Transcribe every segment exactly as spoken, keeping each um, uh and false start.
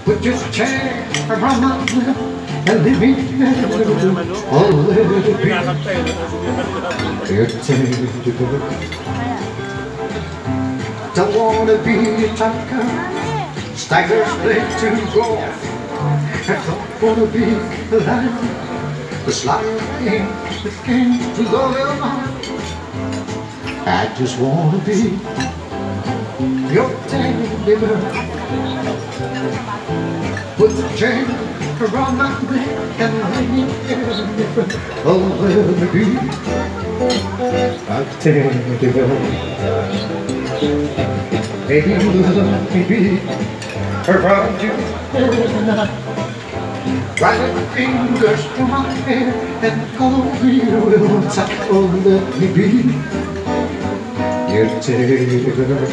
Put your chair around my neck and leave me there. Oh, let it be your teddy. Don't wanna be a tiger, Tigers play too rough. I don't wanna be a lion, the lion ain't the king to love your life. I just wanna be your teddy bear. Put the chain around my neck and lay me there. Oh, let me be a teddy bear. Baby, let me be around you tonight. Right your fingers through my hair and call me real tight. Oh, let me be your teddy bear.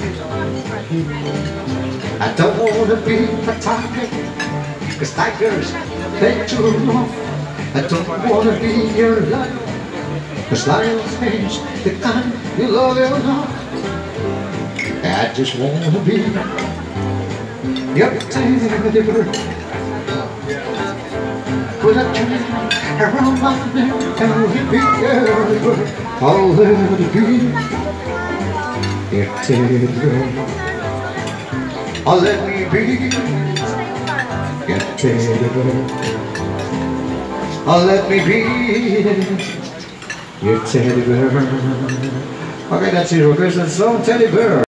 I don't wanna be a tiger, 'cause tigers, they too rough. I don't wanna be your lion, 'cause lions ain't the kind you love enough. I just wanna be your teddy bear. Put a chain around my neck and let me go. I'll let it be your teddy bear. Oh, let me be your teddy bear. Oh, let me be your teddy bear. Okay, that's your request song, Teddy Bear.